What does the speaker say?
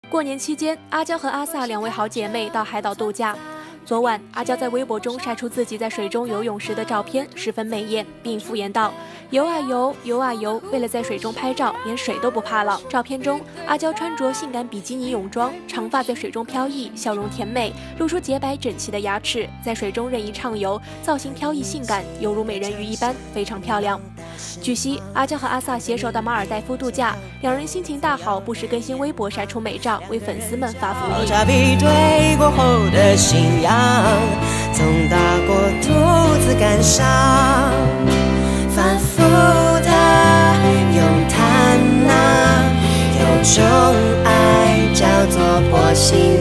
过年期间，阿娇和阿萨两位好姐妹到海岛度假。昨晚，阿娇在微博中晒出自己在水中游泳时的照片，十分美艳，并敷衍道：“游啊游，游啊游，为了在水中拍照，连水都不怕了。”照片中，阿娇穿着性感比基尼泳装，长发在水中飘逸，笑容甜美，露出洁白整齐的牙齿，在水中任意畅游，造型飘逸性感，犹如美人鱼一般，非常漂亮。据悉，阿娇和阿萨携手到马尔代夫度假，两人心情大好，不时更新微博晒出美照，为粉丝们发福利。 茶比对过后的信仰，总大过独自感伤，反复的咏叹啊，有种爱叫做破心